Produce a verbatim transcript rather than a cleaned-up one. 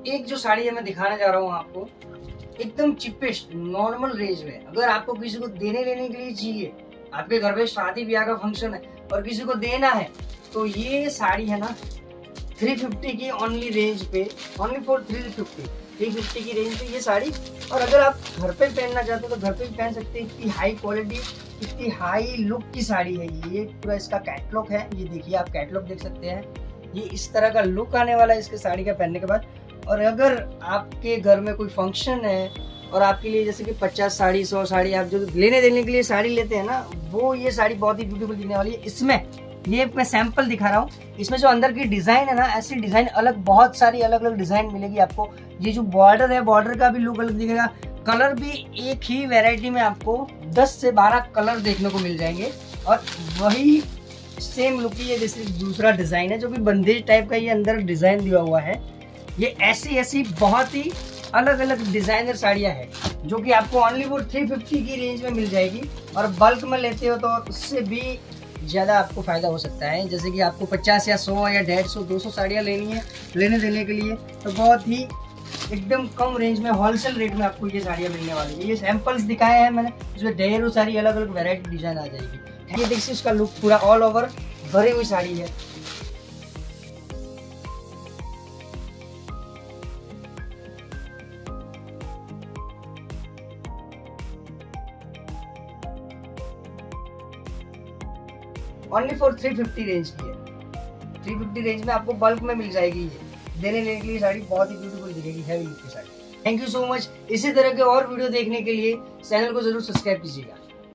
एक जो साड़ी है मैं दिखाने जा रहा हूँ आपको, एकदम चिपेस्ट नॉर्मल रेंज में। अगर आपको किसी को देने लेने के लिए चाहिए, आपके घर पे शादी ब्याह का फंक्शन है और किसी को देना है, तो ये साड़ी है ना थ्री फिफ्टी की ओनली रेंज पे, only for three fifty three fifty की रेंज पे ये साड़ी। और अगर आप घर पे पहनना चाहते हो तो घर पे भी पहन सकते हैं। इतनी हाई क्वालिटी, इतनी हाई लुक की साड़ी है ये। पूरा इसका कैटलॉग है, ये देखिए आप कैटलॉग देख सकते हैं। ये इस तरह का लुक आने वाला है इसके साड़ी का पहनने के बाद। और अगर आपके घर में कोई फंक्शन है और आपके लिए जैसे कि पचास साड़ी सौ साड़ी आप जो लेने देने के लिए साड़ी लेते हैं ना, वो ये साड़ी बहुत ही ब्यूटीफुल दिखने वाली है। इसमें ये मैं सैंपल दिखा रहा हूँ, इसमें जो अंदर की डिजाइन है ना, ऐसी डिजाइन अलग बहुत सारी अलग अलग डिजाइन मिलेगी आपको। ये जो बॉर्डर है, बॉर्डर का भी लुक अलग दिखेगा। कलर भी एक ही वैरायटी में आपको दस से बारह कलर देखने को मिल जाएंगे। और वही सेम लुक की ये जैसे दूसरा डिजाइन है जो कि बंदेज टाइप का ये अंदर डिजाइन दिया हुआ है। ये ऐसी ऐसी बहुत ही अलग अलग डिजाइनर साड़ियाँ हैं जो कि आपको ओनली वो थ्री फिफ्टी की रेंज में मिल जाएगी। और बल्क में लेते हो तो उससे भी ज़्यादा आपको फ़ायदा हो सकता है। जैसे कि आपको पचास या सौ या डेढ़ सौ दो सौ साड़ियाँ लेनी है लेने देने के लिए, तो बहुत ही एकदम कम रेंज में होलसेल रेट में आपको ये साड़ियाँ मिलने वाली है। ये सैंपल्स दिखाए हैं मैंने, इसमें ढेरों सारी अलग अलग वैरायटी डिजाइन आ जाएगी। ये देखिए उसका लुक पूरा ऑल ओवर भरी हुई साड़ी है। Only for three fifty range की है। थ्री फिफ्टी रेंज में आपको बल्क में मिल जाएगी। ये देने लेने के लिए साड़ी बहुत ही ब्यूटीफुल दिखेगी, हैवी लुक की sari. Thank you so much. इसी तरह के और वीडियो देखने के लिए चैनल को जरूर सब्सक्राइब कीजिएगा।